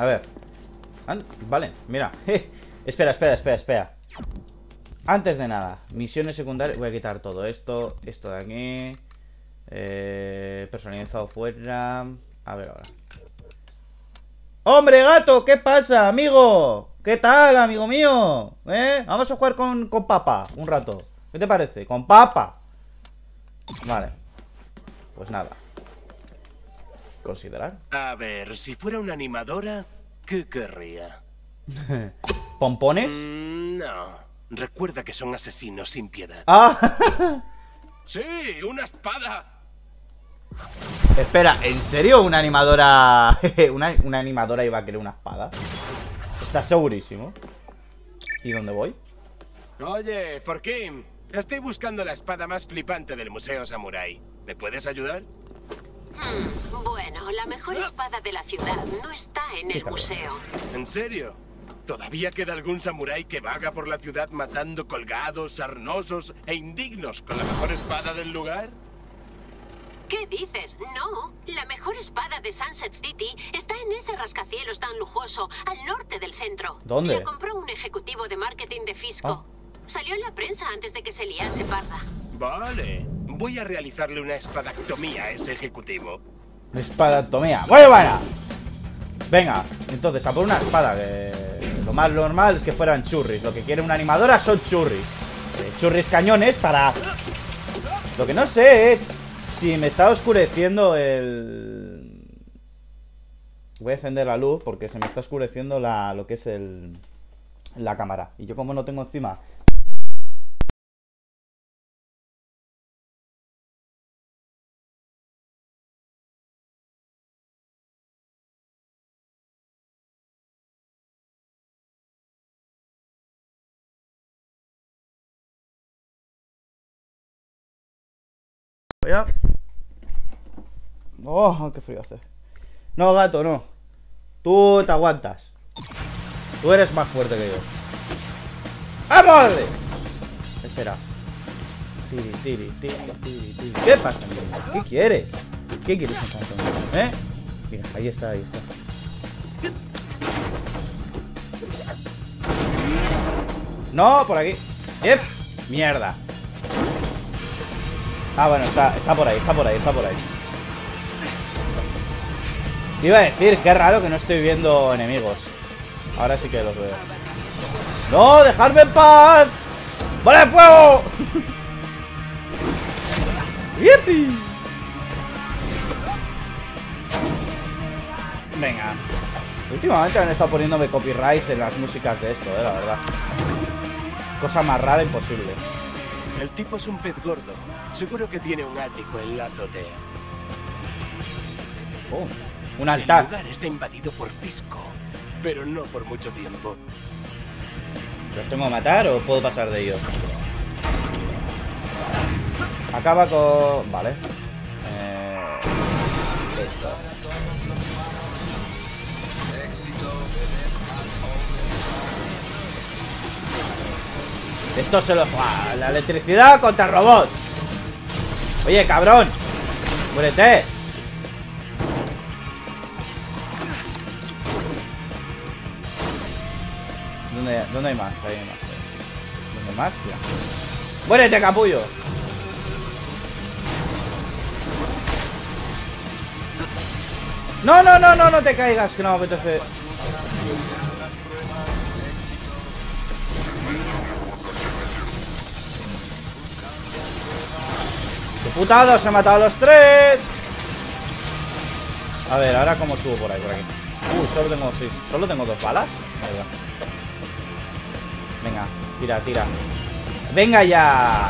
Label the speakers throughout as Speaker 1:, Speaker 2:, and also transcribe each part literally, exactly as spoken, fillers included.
Speaker 1: A ver. Vale, mira. Espera, espera, espera, espera. Antes de nada, misiones secundarias. Voy a quitar todo esto. Esto de aquí. Eh, personalizado fuera. A ver ahora. ¡Hombre, gato! ¿Qué pasa, amigo? ¿Qué tal, amigo mío? ¿Eh? Vamos a jugar con, con papa un rato. ¿Qué te parece? Con papa. Vale. Pues nada. Considerar.
Speaker 2: A ver, si fuera una animadora, ¿qué querría?
Speaker 1: ¿Pompones?
Speaker 2: Mm, no. Recuerda que son asesinos sin piedad.
Speaker 1: ¡Ah!
Speaker 2: ¡Sí! ¡Una espada!
Speaker 1: Espera, ¿en serio una animadora... una, una animadora iba a querer una espada? ¿Estás segurísimo? ¿Y dónde voy?
Speaker 2: Oye, Forkim, estoy buscando la espada más flipante del Museo Samurai. ¿Me puedes ayudar?
Speaker 3: Hmm, bueno, la mejor espada de la ciudad no está en el museo.
Speaker 2: ¿En serio? ¿Todavía queda algún samurái que vaga por la ciudad matando colgados, sarnosos e indignos con la mejor espada del lugar?
Speaker 3: ¿Qué dices? No, la mejor espada de Sunset City está en ese rascacielos tan lujoso, al norte del centro.
Speaker 1: ¿Dónde?
Speaker 3: La compró un ejecutivo de marketing de Fisco.
Speaker 1: Ah.
Speaker 3: Salió en la prensa antes de que se liase parda.
Speaker 2: Vale, voy a realizarle una espadactomía a ese ejecutivo.
Speaker 1: Espadactomía, muy buena. Venga, entonces a por una espada. Que lo más normal es que fueran churris. Lo que quiere una animadora son churris. eh, Churris cañones para... Lo que no sé es si me está oscureciendo el... Voy a encender la luz porque se me está oscureciendo la, lo que es el... la cámara. Y yo como no tengo encima... Ya. Oh, qué frío hace. No, gato, no. Tú te aguantas. Tú eres más fuerte que yo. ¡Vamos! Espera. Tiri, tiri, tiri, tiri, tiri. ¿Qué pasa, amigo? ¿Qué quieres? ¿Qué quieres en tanto? ¿Eh? Mira, ahí está, ahí está. No, por aquí. ¡Yep! Mierda. Ah, bueno, está, está por ahí, está por ahí, está por ahí. Te iba a decir, qué raro que no estoy viendo enemigos. Ahora sí que los veo. ¡No! ¡Dejadme en paz! ¡Bola de fuego! ¡Yipi! Venga. Últimamente han estado poniéndome copyrights en las músicas de esto, eh, la verdad. Cosa más rara imposible.
Speaker 2: El tipo es un pez gordo. Seguro que tiene un ático en la azotea.
Speaker 1: Oh, un altar.
Speaker 2: El lugar está invadido por Fisco, pero no por mucho tiempo.
Speaker 1: ¿Los tengo que matar o puedo pasar de ellos? Acaba con... Vale. Eh... Esto. Esto se lo... ¡Ah! La electricidad contra el robot. Oye, cabrón. Muérete. ¿Dónde, ¿Dónde hay más? Ahí hay más. ¿Dónde más? Tía. ¡Muérete, capullo! No, no, no, no, no te caigas, que no me apetece. ¡Qué putada! ¡Se han matado a los tres! A ver, ahora cómo subo por ahí, por aquí. Uh, solo tengo, sí, solo tengo dos balas. Ahí va. Venga, tira, tira. ¡Venga ya!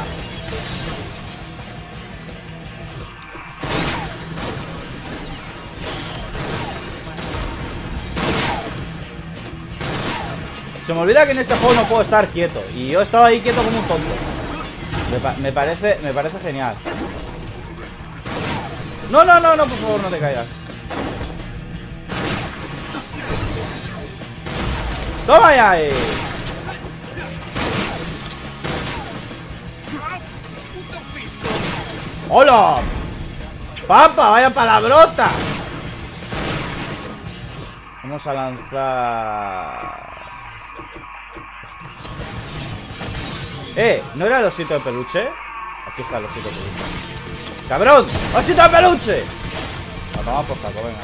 Speaker 1: Se me olvida que en este juego no puedo estar quieto. Y yo he estado ahí quieto como un tonto. Me, pa me parece, me parece genial. No, no, no, no, por favor, no te caigas. ¡Toma ya! Eh. ¡Hola! ¡Papa, vaya palabrota! Vamos a lanzar... Eh, ¿no era el osito de peluche? Aquí está el osito de peluche. ¡Cabrón! ¡Osito de peluche! La toma por saco, venga.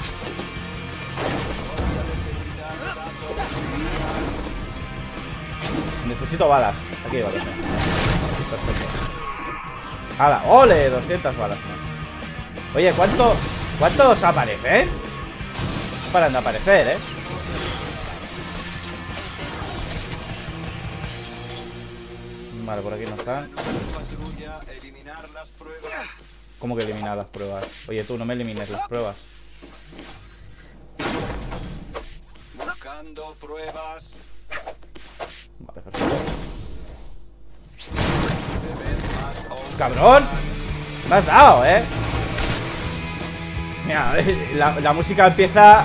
Speaker 1: Necesito balas. Aquí hay balas. Perfecto. ¡Hala! ¡Ole! doscientas balas. Oye, ¿cuánto, ¿cuántos aparecen? No paran de aparecer, ¿eh? Vale, por aquí no están. ¿Cómo que eliminar las pruebas? Oye, tú, no me elimines las pruebas.
Speaker 4: Buscando pruebas.
Speaker 1: Vale, perfecto. ¡Cabrón! Me has dado, ¿eh? Mira, la, la música empieza...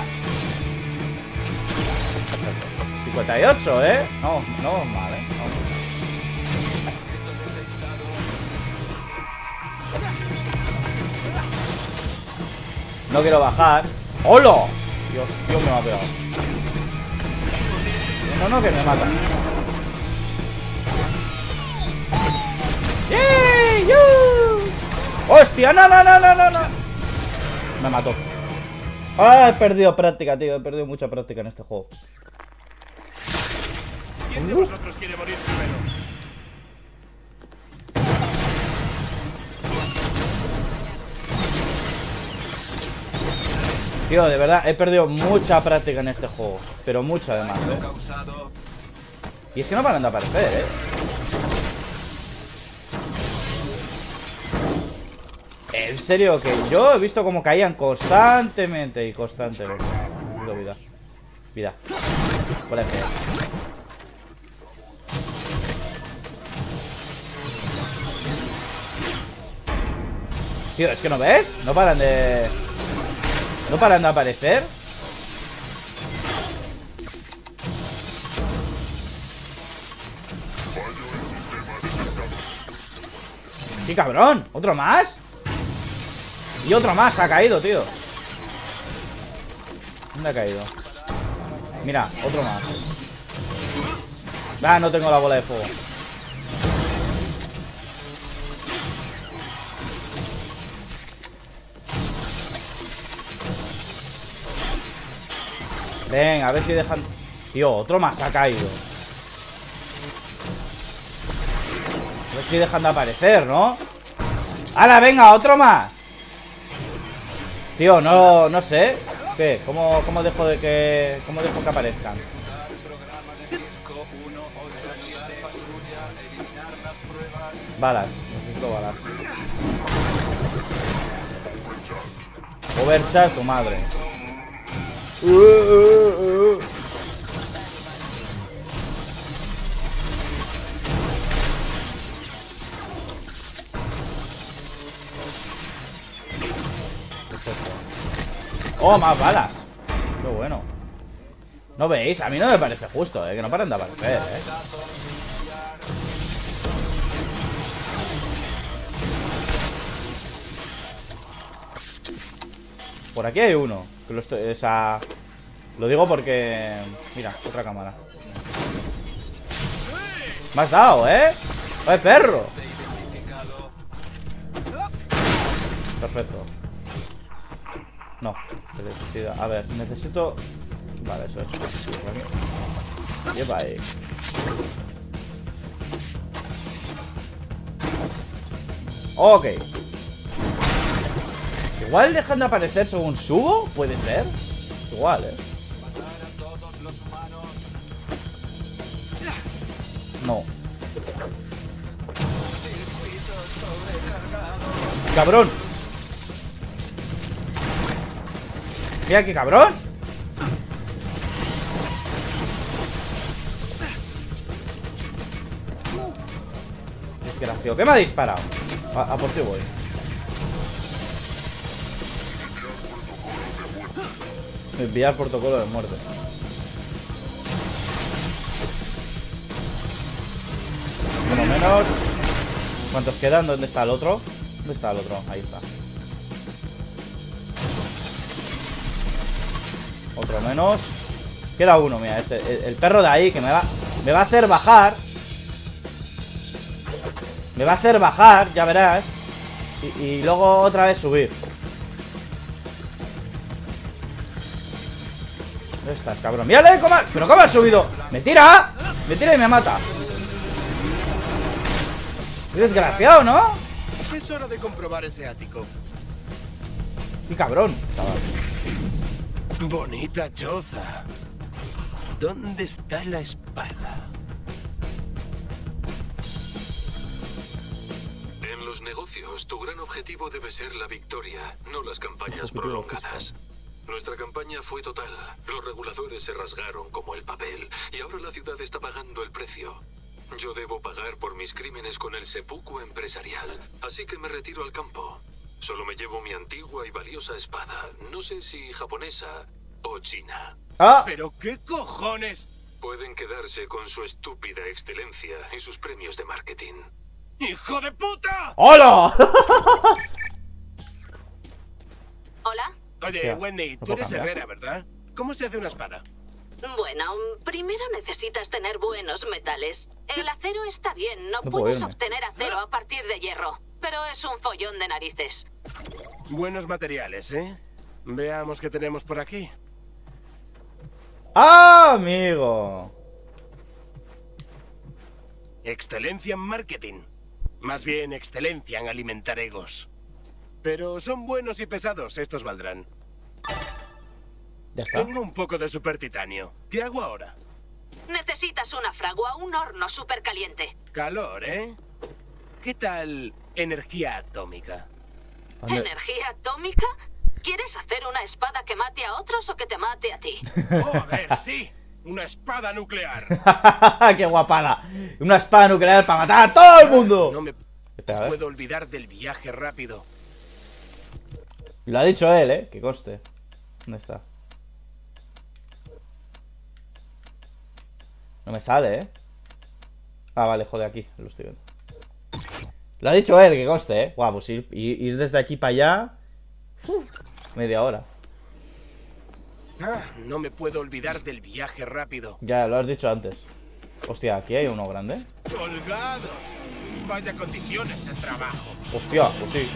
Speaker 1: cincuenta y ocho, ¿eh? No, no es mal, ¿eh? No. No quiero bajar. ¡Hola! Dios, Dios me va a pegar. No, no, que me mata. ¡Yay! ¡Yu! ¡Hostia! ¡No, no, no, no, no, no! Me mató. Ah, he perdido práctica, tío. He perdido mucha práctica en este juego.
Speaker 2: ¿Quién de vosotros quiere morir primero?
Speaker 1: Tío, de verdad, he perdido mucha práctica en este juego. Pero mucha además, ¿eh? Y es que no paran de aparecer, ¿eh? En serio, que yo he visto como caían constantemente y constantemente. Vida. Vida. Por ahí. Tío, es que no ves. No paran de... No paran de aparecer. ¡Qué cabrón! ¿Otro más? Y otro más ha caído, tío. ¿Dónde ha caído? Mira, otro más. Ah, no tengo la bola de fuego. Venga, a ver si dejan... Tío, otro más ha caído. A ver si dejan de aparecer, ¿no? ¡Hala, venga, otro más! Tío, no, no sé. ¿Qué? ¿Cómo, cómo dejo de que... ¿Cómo dejo que aparezcan? Balas, necesito balas. Overcharge tu madre. Uh, uh, uh. Oh, más balas. Qué bueno. ¿No veis? A mí no me parece justo, eh, que no paren de aparecer, eh. Por aquí hay uno. Que lo estoy, o sea, lo digo porque... Mira, otra cámara. Me has dado, ¿eh? ¡Eh, perro! Perfecto. No, electricidad. A ver, necesito... Vale, eso es. Lleva ahí. Ok. Igual dejan de aparecer según subo. ¿Puede ser? Igual, eh. No. ¡Cabrón! Mira qué cabrón. Desgraciado. ¿Qué me ha disparado? A, a por ti voy. Enviar protocolo de muerte. Por lo menos. ¿Cuántos quedan? ¿Dónde está el otro? ¿Dónde está el otro? Ahí está. Otro menos. Queda uno, mira, ese, el, el perro de ahí que me va, me va a hacer bajar. Me va a hacer bajar, ya verás. Y, y luego otra vez subir. ¿Dónde estás, cabrón? ¡Mírale cómo! ¿Pero cómo has subido? ¡Me tira! ¡Me tira y me mata! ¡Qué desgraciado!, ¿no?
Speaker 2: Es hora de comprobar ese ático.
Speaker 1: ¡Qué cabrón! Chaval.
Speaker 2: Bonita choza. ¿Dónde está la espada?
Speaker 4: En los negocios, tu gran objetivo debe ser la victoria, no las campañas prolongadas. Nuestra campaña fue total. Los reguladores se rasgaron como el papel y ahora la ciudad está pagando el precio. Yo debo pagar por mis crímenes con el seppuku empresarial, así que me retiro al campo. Solo me llevo mi antigua y valiosa espada, no sé si japonesa o china.
Speaker 1: ¡Ah!
Speaker 2: ¿Pero qué cojones?
Speaker 4: Pueden quedarse con su estúpida excelencia y sus premios de marketing.
Speaker 2: ¡Hijo de puta!
Speaker 1: ¡Hola!
Speaker 3: ¿Hola?
Speaker 2: Oye,
Speaker 1: Hostia,
Speaker 2: Wendy,
Speaker 1: ¿no
Speaker 2: tú
Speaker 1: puedo
Speaker 2: eres
Speaker 1: cambiar?
Speaker 2: herrera, ¿verdad? ¿Cómo se hace una espada?
Speaker 3: Bueno, primero necesitas tener buenos metales. El acero está bien, no,
Speaker 1: No puedo
Speaker 3: puedes
Speaker 1: irme.
Speaker 3: obtener acero a partir de hierro, pero es un follón de narices.
Speaker 2: Buenos materiales, ¿eh? Veamos qué tenemos por aquí.
Speaker 1: ¡Ah, amigo!
Speaker 2: Excelencia en marketing. Más bien, excelencia en alimentar egos. Pero son buenos y pesados, estos valdrán.
Speaker 1: Ya está.
Speaker 2: Tengo un poco de super titanio. ¿Qué hago ahora?
Speaker 3: Necesitas una fragua, un horno súper caliente.
Speaker 2: Calor, ¿eh? ¿Qué tal energía atómica?
Speaker 1: ¿Dónde?
Speaker 3: ¿Energía atómica? ¿Quieres hacer una espada que mate a otros o que te mate a ti?
Speaker 2: ¡Joder, sí! ¡Una espada nuclear!
Speaker 1: ¡Qué guapada! Una espada nuclear para matar a todo el mundo.
Speaker 2: No me
Speaker 1: Espera, a ver.
Speaker 2: puedo olvidar del viaje rápido.
Speaker 1: Y lo ha dicho él, eh, que conste. ¿Dónde está? No me sale, eh. Ah, vale, joder, aquí, lo estoy viendo. Lo ha dicho él, que conste, eh. Guau, pues ir, ir, ir desde aquí para allá. Uf, media hora.
Speaker 2: Ah, no me puedo olvidar del viaje rápido.
Speaker 1: Ya, lo has dicho antes. Hostia, aquí hay uno grande.
Speaker 2: ¡Colgados! Vaya condiciones de trabajo.
Speaker 1: Hostia, pues sí.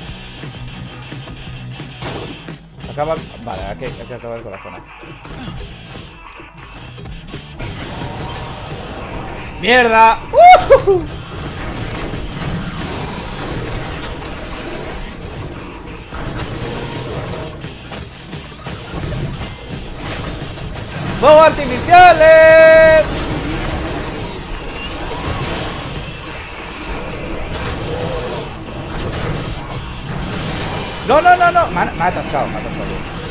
Speaker 1: Acaba... Vale, hay que, hay que acabar con la zona. ¡Mierda! ¡Uh! ¡Fuegos artificiales! No, no, no, no. Me ha, me ha atascado, me ha atascado.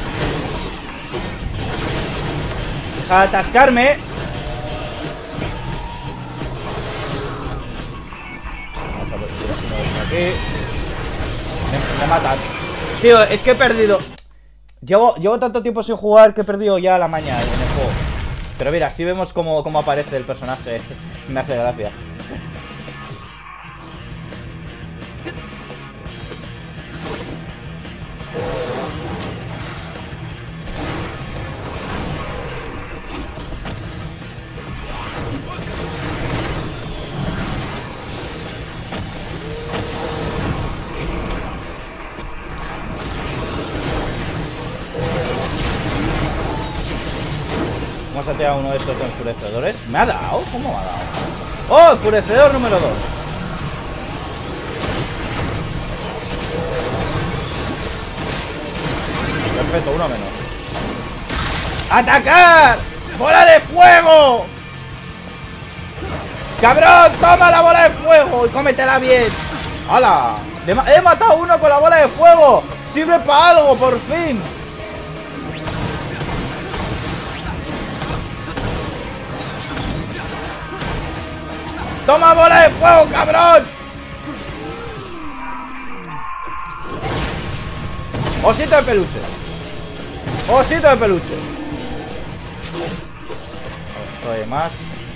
Speaker 1: Deja de atascarme. Vamos a ver si tienes uno de aquí. Me, me matan. Tío, es que he perdido. Llevo, llevo tanto tiempo sin jugar que he perdido ya la maña en el juego. Pero mira, así vemos cómo, cómo aparece el personaje. Me hace gracia. Vamos a tirar uno de estos enfurecedores. ¿Me ha dado? ¿Cómo me ha dado? ¡Oh! Enfurecedor número dos. Perfecto, uno menos. ¡Atacar! ¡Bola de fuego! ¡Cabrón! ¡Toma la bola de fuego! Y cómetela bien. ¡Hala! He matado a uno con la bola de fuego. ¡Sirve para algo, por fin! ¡Toma bola de fuego, cabrón! Osito de peluche. Osito de peluche. Oye, más.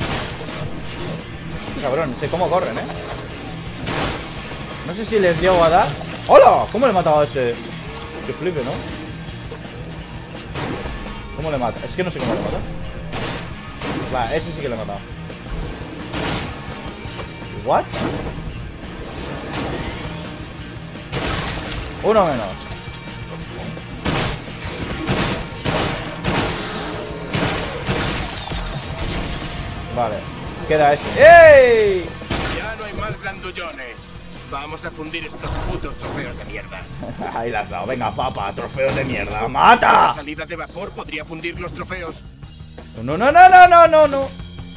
Speaker 1: Cabrón, sé cómo corren, eh. No sé si les llego a dar. ¡Hola! ¿Cómo le he matado a ese? Que flipe, ¿no? ¿Cómo le mata? Es que no sé cómo le mata. Vale, ese sí que le he matado. ¿What? Uno menos. Vale, queda ese. ¡Ey!
Speaker 2: Ya no hay más glandullones. Vamos a fundir estos putos trofeos de mierda.
Speaker 1: Ahí la has dado. Venga, papa, trofeos de mierda. ¡Mata!
Speaker 2: Esa salida de vapor podría fundir los trofeos.
Speaker 1: No, no, no, no, no, no, no.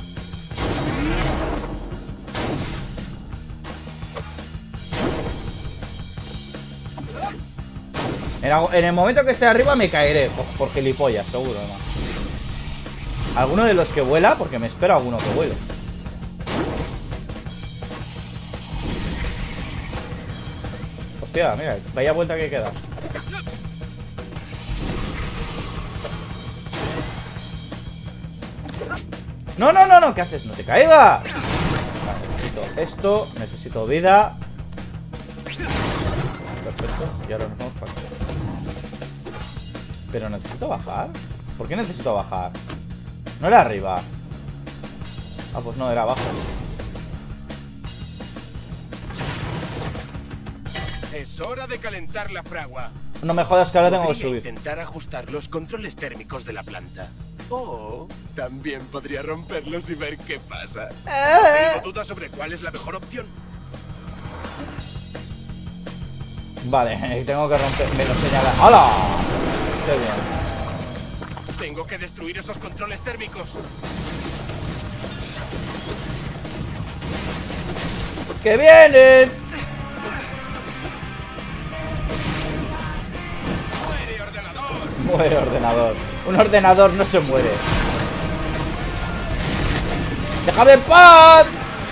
Speaker 1: En, en el momento que esté arriba me caeré. Por, por gilipollas, seguro, ¿no? Alguno de los que vuela, porque me espero alguno que vuele. Hostia, mira, vaya vuelta que queda. No, no, no, no, ¿qué haces? ¡No te caiga! Vale, necesito esto, necesito vida. Perfecto, y ahora nos vamos para acá. Pero necesito bajar. ¿Por qué necesito bajar? No era arriba. Ah, pues no, era abajo.
Speaker 2: Es hora de calentar la fragua.
Speaker 1: No me jodas que ahora tengo que
Speaker 2: Podría
Speaker 1: subir.
Speaker 2: intentar ajustar los controles térmicos de la planta. O también podría romperlos y ver qué pasa. Tengo dudas sobre cuál es la mejor opción.
Speaker 1: Vale, tengo que romper. Me lo señala. ¡Hala! Qué bien.
Speaker 2: Tengo que destruir esos controles térmicos.
Speaker 1: ¡Que vienen!
Speaker 2: ¡Muere, ordenador!
Speaker 1: Muere ordenador. Un ordenador no se muere. ¡Déjame en paz!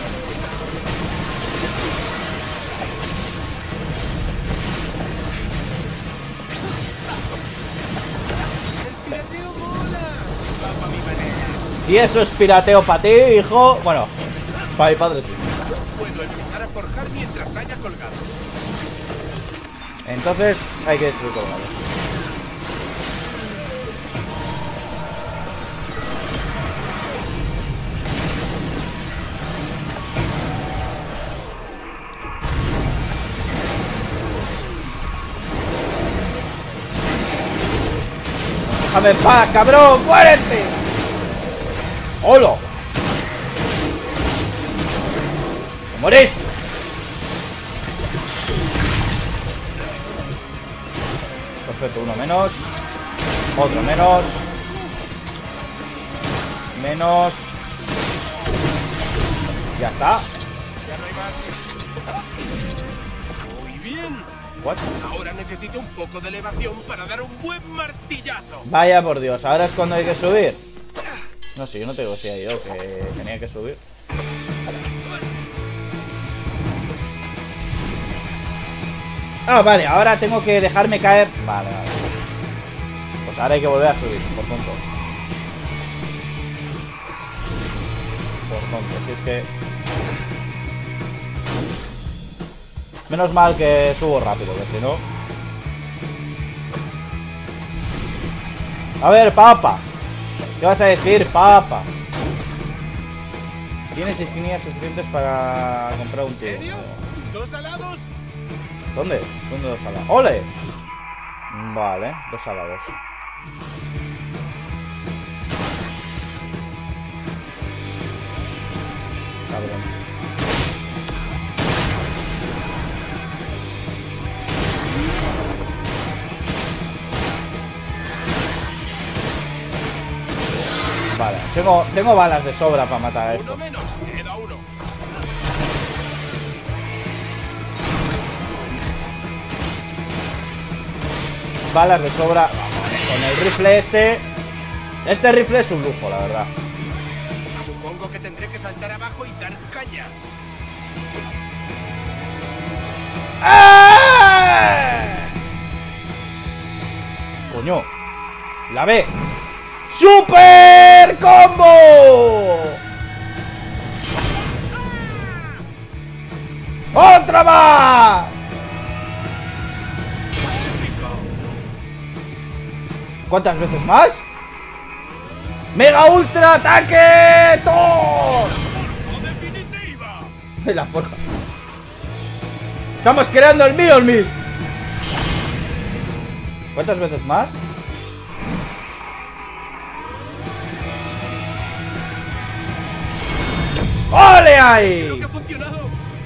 Speaker 1: Si eso es pirateo para ti, hijo. Bueno, para mi padre sí.
Speaker 2: Puedo empezar a forjar mientras haya colgado.
Speaker 1: Entonces hay que destruir colgado. Déjame en paz, cabrón, muérete. ¡Hola! ¡Te moriste! Perfecto, uno menos. Otro menos. Menos. Ya está.
Speaker 2: Ya no hay más. Muy bien.
Speaker 1: What?
Speaker 2: Ahora necesito un poco de elevación para dar un buen martillazo.
Speaker 1: Vaya por Dios, ahora es cuando hay que subir. No sé, yo no te digo si hay yo que tenía que subir. Ah, vale, ahora tengo que dejarme caer. Vale, vale. Pues ahora hay que volver a subir, por tonto. Por tonto, si es que... Menos mal que subo rápido, que si no... A ver, papa. ¿Qué vas a decir, papa? Tienes insignias suficientes para comprar un
Speaker 2: ¿En
Speaker 1: tiro.
Speaker 2: serio? ¿Dos alados?
Speaker 1: ¿Dónde? ¿Dónde dos alados? ¡Ole! Vale, dos alados. Cabrón. Vale, tengo, tengo balas de sobra para matar a esto.
Speaker 2: Uno menos, queda uno.
Speaker 1: Balas de sobra. Con el rifle este. Este rifle es un lujo, la verdad.
Speaker 2: Supongo que tendré que saltar abajo y dar caña.
Speaker 1: ¡Ah! Coño. La B. ¡Super combo! ¡Otra más! ¿Cuántas veces más? ¡Mega ultra ataque! ¡Thor!
Speaker 2: definitiva!
Speaker 1: La forja. Estamos creando el Mjolnir. ¿Cuántas veces más? ¡Ole ahí!
Speaker 2: ¡Creo que ha funcionado!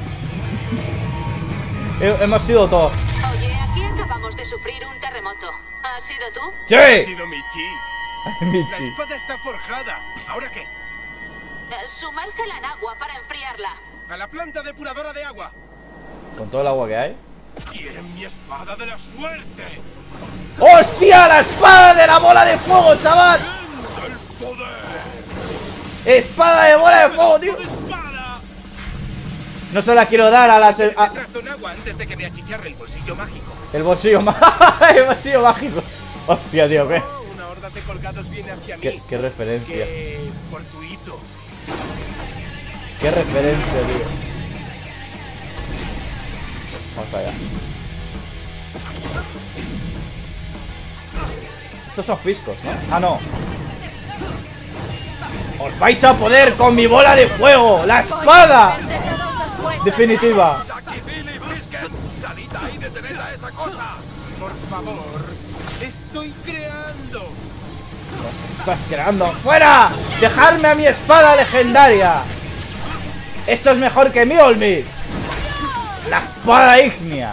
Speaker 1: He- hemos sido todos.
Speaker 3: Oye, aquí acabamos de sufrir un terremoto. ¿Has sido tú?
Speaker 2: Ha
Speaker 1: ¡Sí!
Speaker 2: sido Michi. La
Speaker 1: Michi.
Speaker 2: espada está forjada. ¿Ahora qué?
Speaker 3: Eh, sumérgela en agua para enfriarla.
Speaker 2: A la planta depuradora de agua.
Speaker 1: Con todo el agua que hay.
Speaker 2: ¡Quieren mi espada de la suerte!
Speaker 1: ¡Hostia! ¡La espada de la bola de fuego, chaval!
Speaker 2: ¡El poder!
Speaker 1: ¡Espada de bola de fuego, tío!
Speaker 2: ¡De espada!
Speaker 1: No se la quiero dar a las...
Speaker 2: Tienes
Speaker 1: a-
Speaker 2: detrás de un agua antes de que me achicharre el bolsillo mágico.
Speaker 1: el bolsillo mágico. El bolsillo mágico. Hostia, tío, ¿qué?
Speaker 2: Oh, una horda de colgados viene hacia mí.
Speaker 1: ¿Qué, qué referencia?
Speaker 2: Qué fortuito.
Speaker 1: Qué referencia, tío. Vamos allá. Estos son fiscos, ¿no? Ah, no. Os vais a poder con mi bola de fuego. ¡La espada! Definitiva.
Speaker 2: ¡Aquí, Billy Brisket! ¡Salid ahí, detened a esa cosa! Por favor, estoy creando.
Speaker 1: Estás creando. ¡Fuera! ¡Dejadme a mi espada legendaria! Esto es mejor que Mjolnir. La espada ígnea.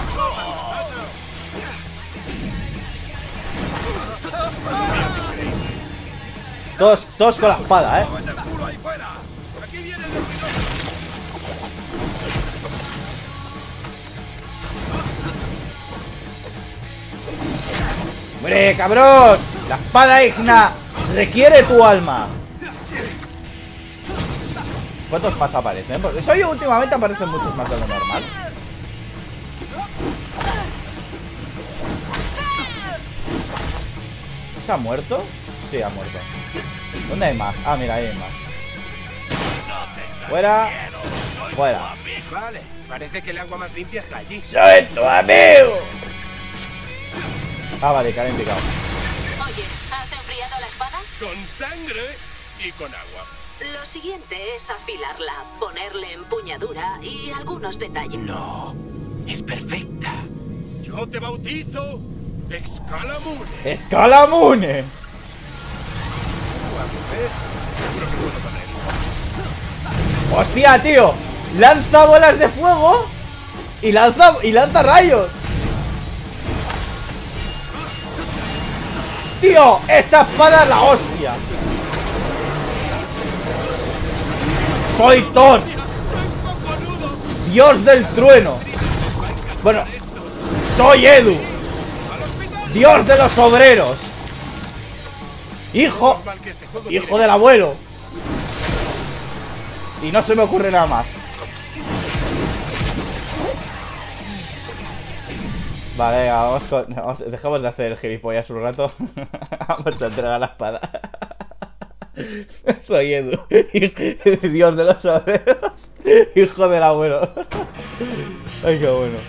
Speaker 1: Todos, todos con la espada, ¿eh?
Speaker 2: ¡Aquí viene el destruidor!
Speaker 1: ¡Hombre, cabrón! La espada ígnea requiere tu alma. ¿Cuántos más aparecen? Porque eso yo últimamente aparecen muchos más de lo normal. ¿Se ha muerto? Sí, ha muerto. ¿Dónde hay más? Ah, mira, ahí hay más. Fuera. Fuera.
Speaker 2: Vale, parece que el agua más limpia está allí.
Speaker 1: ¡Soy tu amigo! Ah, vale, que han indicado.
Speaker 3: Oye, ¿has enfriado la espada?
Speaker 2: Con sangre y con agua.
Speaker 3: Lo siguiente es afilarla, ponerle empuñadura y algunos detalles.
Speaker 2: No, es perfecta. Yo te bautizo Excalamune.
Speaker 1: ¡Escalamune!
Speaker 2: ¿Ves? Seguro que puedo con él.
Speaker 1: ¡Hostia, tío! Lanza bolas de fuego y lanza, y lanza rayos. ¡Tío! ¡Esta espada es la hostia! ¡Soy Thor! ¡Dios del trueno! Bueno, soy Edu, Dios de los obreros. Hijo,
Speaker 2: Mal que este juego
Speaker 1: hijo
Speaker 2: tiene-
Speaker 1: del abuelo. Y no se me ocurre nada más. Vale, venga, vamos con... vamos- dejamos de hacer el gilipollas un rato. Vamos a entregar la espada. Soy Edu, Dios de los obreros, hijo del abuelo. Ay, qué bueno.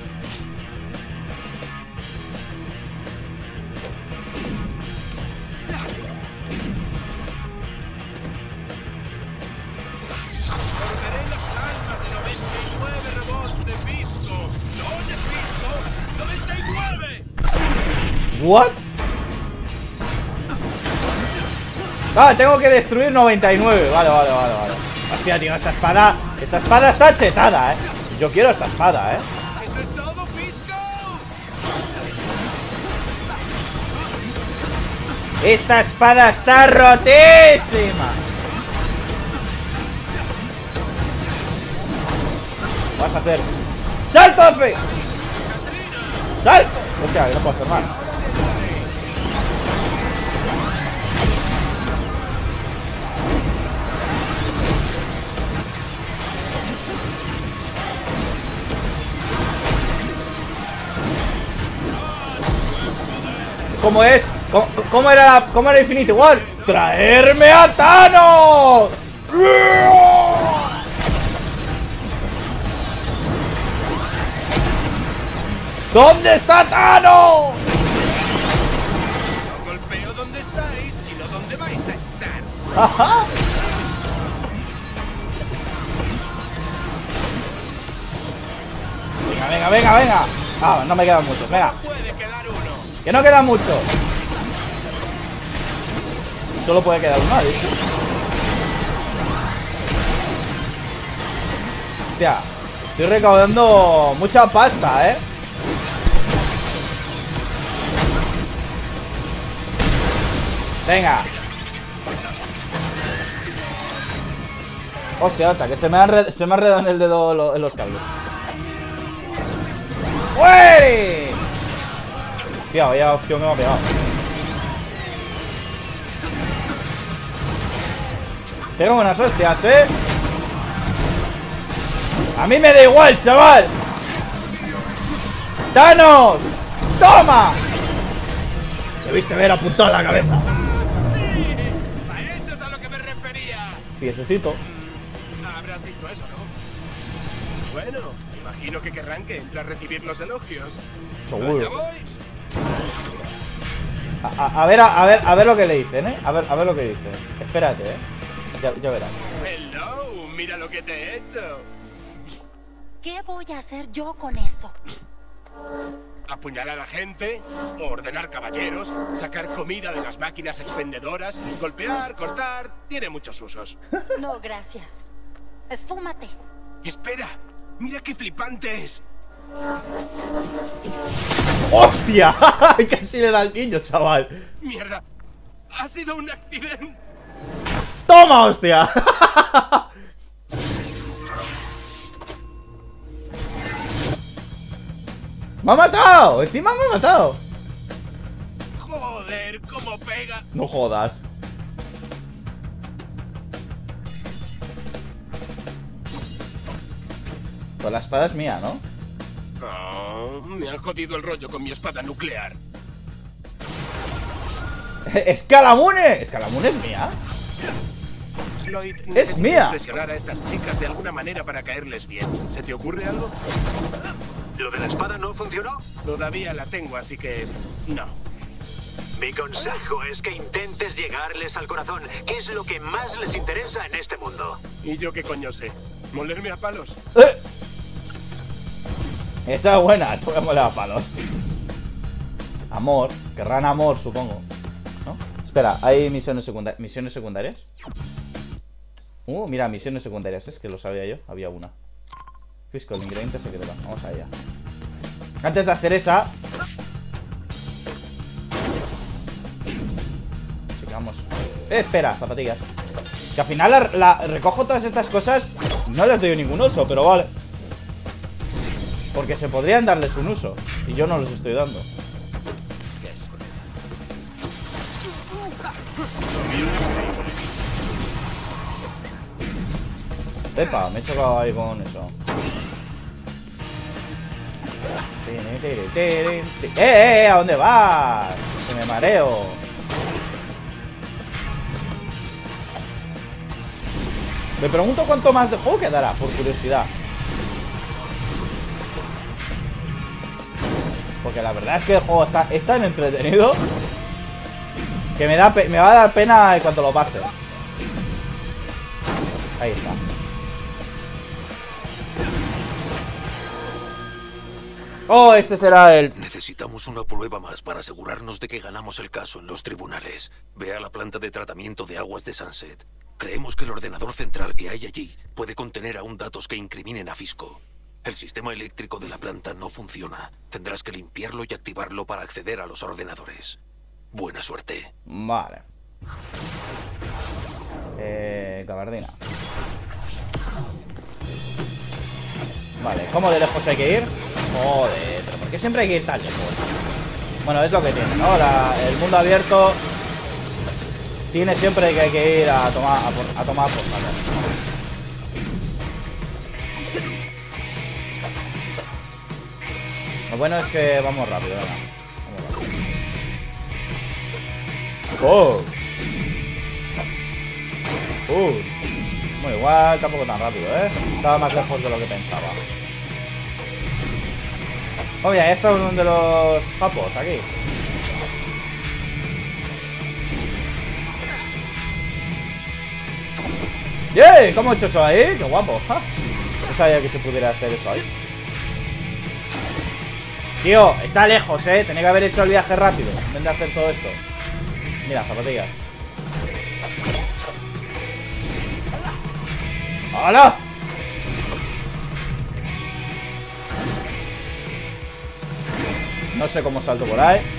Speaker 2: Perderé las almas de noventa y nueve robots de Fisco. ¿No oyes, Fisco? ¡noventa y nueve!
Speaker 1: What? Ah, tengo que destruir noventa y nueve. Vale, vale, vale, vale. Hostia, tío, esta espada. Esta espada está chetada, eh. Yo quiero esta espada, eh.
Speaker 2: ¡Eso es todo, Fisco!
Speaker 1: Esta espada está rotísima. Vas a hacer. ¡Salto, F! ¡Salto! Hostia, no puedo hacer más. ¿Cómo es? ¿Cómo, cómo era, cómo era Infinity War? ¡Traerme a Thanos! ¿Dónde está Thanos?
Speaker 2: No golpeo donde estáis, sino donde vais a estar.
Speaker 1: Venga, venga, venga, venga. Ah, no me quedan muchos, venga.
Speaker 2: Puede quedar uno.
Speaker 1: Que no quedan muchos. Solo puede quedar uno, ¿eh? Hostia, estoy recaudando mucha pasta, ¿eh? Venga. Hostia, hasta que se me han se me ha enredado en el dedo lo, en los cables. ¡Muere! Hostia, vaya opción que me ha pegado. Tengo buenas hostias, ¿eh? A mí me da igual, chaval. ¡Thanos! ¡Toma! Debiste haber apuntado a la cabeza.
Speaker 2: ¡Sí! A eso es a lo que me refería.
Speaker 1: Piececito.
Speaker 2: Habrás visto eso, ¿no? Bueno, imagino que querrán que entre a recibir los elogios.
Speaker 1: Seguro.
Speaker 2: ¡Ya voy!
Speaker 1: A, a, a ver, a, a ver, a ver lo que le dicen, ¿eh? A ver, a ver lo que dicen. Espérate, ¿eh? Ya, ya verás.
Speaker 2: Hello, mira lo que te he hecho.
Speaker 5: ¿Qué voy a hacer yo con esto?
Speaker 2: Apuñalar a gente, ordenar caballeros, sacar comida de las máquinas expendedoras, golpear, cortar, tiene muchos usos.
Speaker 5: No, gracias. Esfúmate.
Speaker 2: Espera, mira qué flipante es.
Speaker 1: ¡Hostia! Casi le da al niño, chaval.
Speaker 2: Mierda, ha sido un accidente.
Speaker 1: ¡Toma, hostia! ¡Me ha matado! ¡Encima me ha matado!
Speaker 2: Joder, cómo pega.
Speaker 1: No jodas. Pues la espada es mía, ¿no?
Speaker 2: Oh, me han jodido el rollo con mi espada nuclear.
Speaker 1: ¡Escalamune! ¿Escalamune es mía?
Speaker 2: Lloyd,
Speaker 1: ¡Es
Speaker 2: necesito
Speaker 1: mía!
Speaker 2: impresionar a estas chicas de alguna manera para caerles bien. ¿Se te ocurre algo?
Speaker 6: ¿Lo de la espada no funcionó?
Speaker 2: Todavía la tengo, así que no.
Speaker 6: Mi consejo es que intentes llegarles al corazón, que es lo que más les interesa en este mundo.
Speaker 2: ¿Y yo qué coño sé? ¿Molerme a palos?
Speaker 1: ¡Eh! Esa es buena, te voy a moler a palos. Amor, querrán amor, supongo, ¿no? Espera, hay misiones secundarias. ¿Misiones secundarias? Uh, mira, misiones secundarias, es que lo sabía yo, había una. Fisco, el ingrediente secreto, vamos allá. Antes de hacer esa, sigamos. Eh, espera, zapatillas. Que al final la, la, recojo todas estas cosas. No les doy ningún uso, pero vale. Porque se podrían darles un uso y yo no los estoy dando. Epa, me he chocado ahí con eso. ¡Eh, eh, eh! ¿A dónde vas? Que me mareo. Me pregunto cuánto más de juego quedará, por curiosidad. Porque la verdad es que el juego está, es tan entretenido que me, da, me va a dar pena en cuanto lo pase. Ahí está. Oh, este será el...
Speaker 4: Necesitamos una prueba más para asegurarnos de que ganamos el caso en los tribunales. Ve a la planta de tratamiento de aguas de Sunset. Creemos que el ordenador central que hay allí puede contener aún datos que incriminen a Fisco. El sistema eléctrico de la planta no funciona. Tendrás que limpiarlo y activarlo para acceder a los ordenadores. Buena suerte.
Speaker 1: Vale. Eh... Gabardina. Vale, ¿cómo de lejos hay que ir? Joder, pero ¿por qué siempre hay que ir tan lejos? Bueno, es lo que tiene, ¿no? La, el mundo abierto tiene siempre que hay que ir a tomar a, por, a tomar por saco. Lo bueno es que vamos rápido, venga. Vamos rápido. ¡Oh! ¡Uh! Bueno, igual tampoco tan rápido, ¿eh? Estaba más lejos de lo que pensaba. Oh, mira, ya estamos donde los japos, aquí. ¡Yeah! ¿Cómo he hecho eso ahí? ¡Qué guapo! ¡Ja! No sabía que se pudiera hacer eso ahí. Tío, está lejos, eh. Tenía que haber hecho el viaje rápido en vez de hacer todo esto. Mira, zapatillas. ¡Hala! No sé cómo salto por ahí.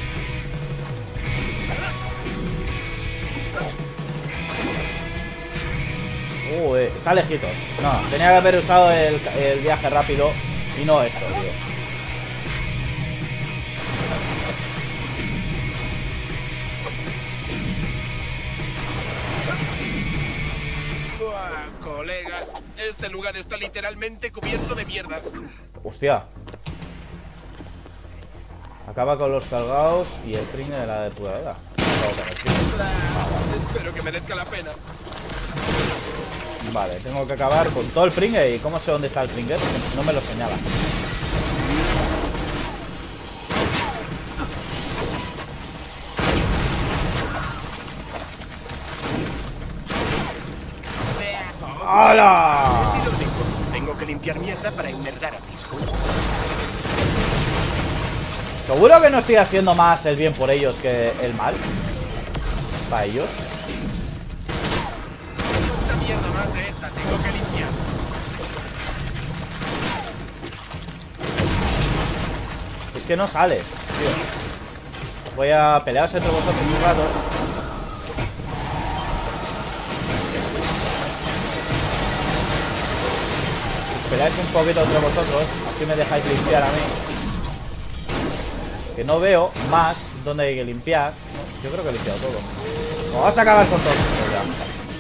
Speaker 1: Uh, eh, está lejitos. No, tenía que haber usado el, el viaje rápido y no esto, tío.
Speaker 2: Buah, colega, este lugar está literalmente cubierto de mierda.
Speaker 1: Hostia. Acaba con los cargados y el tringue de la depuradora.
Speaker 2: Espero que merezca la pena.
Speaker 1: Vale, tengo que acabar con todo el pringue. ¿Y cómo sé dónde está el pringue? No me lo señala. ¡Hala!
Speaker 2: He sido rico. Tengo que limpiar mierda para enmerdar a Fisco.
Speaker 1: ¿Seguro que no estoy haciendo más el bien por ellos que el mal? Para ellos.
Speaker 2: Esta mierda más de esta tengo que limpiar.
Speaker 1: Es que no sale, tío. Voy a pelearos entre vosotros un rato. Peleáis un poquito entre vosotros. Así me dejáis limpiar a mí. Que no veo más donde hay que limpiar. Yo creo que he limpiado todo. Vamos a acabar con todo esto ya.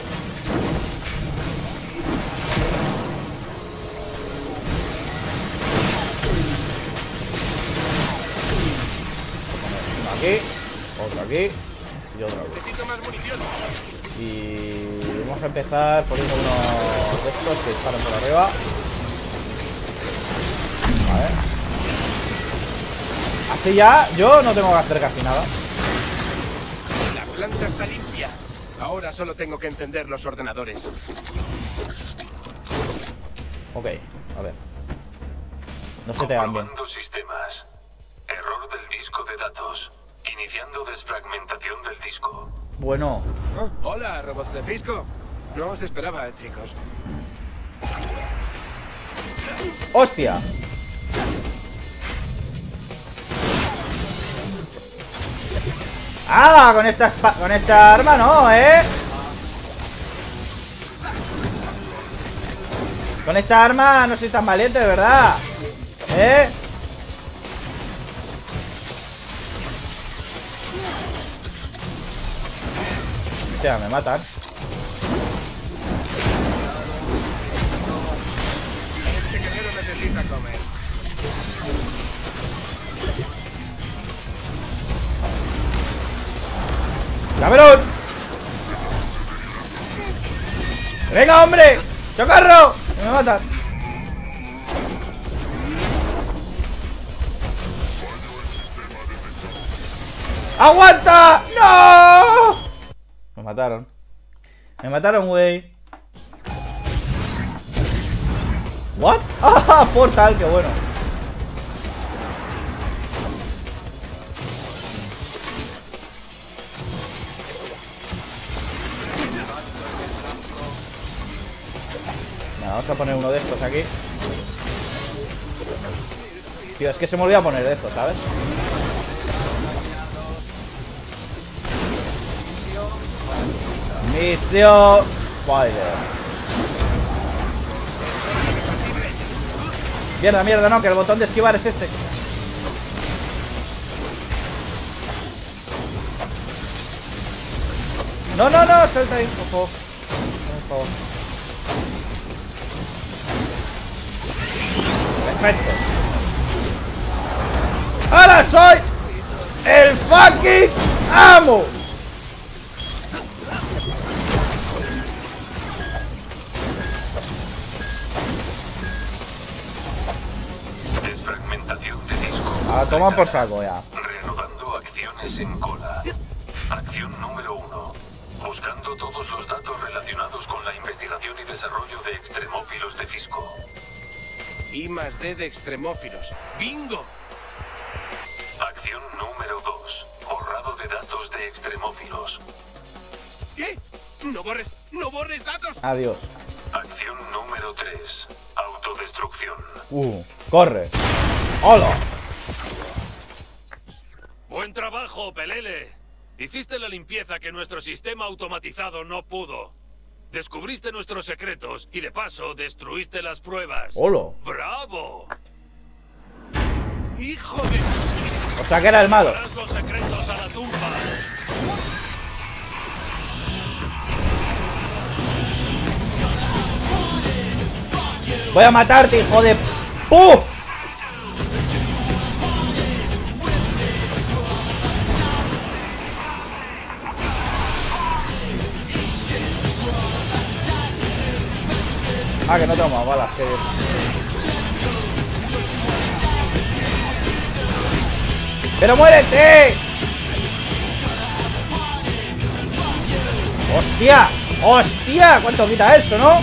Speaker 1: Uno aquí, otro aquí y otro aquí.
Speaker 2: Necesito más munición.
Speaker 1: Y vamos a empezar poniendo unos de estos que disparan por arriba. Vale. Así ya, yo no tengo que hacer casi nada.
Speaker 2: La planta está limpia. Ahora solo tengo que encender los ordenadores.
Speaker 1: Ok, a ver. No se te hagan bien.
Speaker 4: Comprobando sistemas. Error del disco de datos. Iniciando desfragmentación del disco.
Speaker 1: Bueno.
Speaker 2: Oh, hola, robots de Fisco. No os esperaba, chicos.
Speaker 1: ¡Hostia! ¡Ah! Con esta, con esta arma no, ¿eh? Con esta arma no soy tan valiente, de verdad. ¿Eh? Hostia, me matan.
Speaker 2: Este guerrero necesita comer.
Speaker 1: ¡Cabrón! ¡Venga, hombre! ¡Socorro! ¡Que me matan! ¡Aguanta! ¡No! Me mataron. Me mataron, güey. ¿What? ¡Ah! Portal, qué bueno. Vamos a poner uno de estos aquí. Tío, es que se me olvidó poner de estos, ¿sabes? Misión Spider. Mierda, mierda, no, que el botón de esquivar es este. No, no, no, suelta ahí, por favor. Por favor. Perfecto. ¡Ahora soy el fucking amo!
Speaker 4: Desfragmentación de disco.
Speaker 1: Ah, toma por saco ya.
Speaker 4: Reanudando acciones en cola. Acción número uno. Buscando todos los datos relacionados con la investigación y desarrollo
Speaker 2: I más D de extremófilos. ¡Bingo!
Speaker 4: Acción número dos. Borrado de datos de extremófilos.
Speaker 2: ¿Qué? ¡No borres! ¡No borres datos!
Speaker 1: Adiós.
Speaker 4: Acción número tres. Autodestrucción.
Speaker 1: Uh, corre. ¡Hola!
Speaker 7: Buen trabajo, Pelele. Hiciste la limpieza que nuestro sistema automatizado no pudo. Descubriste nuestros secretos y de paso destruiste las pruebas.
Speaker 1: ¡Hola!
Speaker 7: ¡Bravo!
Speaker 2: ¡Hijo de...!
Speaker 1: O sea que era el malo.
Speaker 7: Llevarás los secretos a la tumba.
Speaker 1: Voy a matarte, hijo de... ¡Puh! Ah, que no tengo más balas, qué bien. ¡Pero muérete! ¡Hostia! ¡Hostia! ¿Cuánto quita eso, no?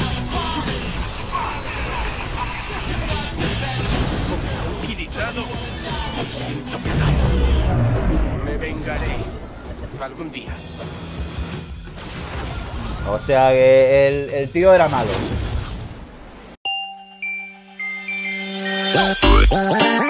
Speaker 2: Irritado. Lo siento, pecado. Me vengaré. Algún día.
Speaker 1: O sea que el, el tío era malo.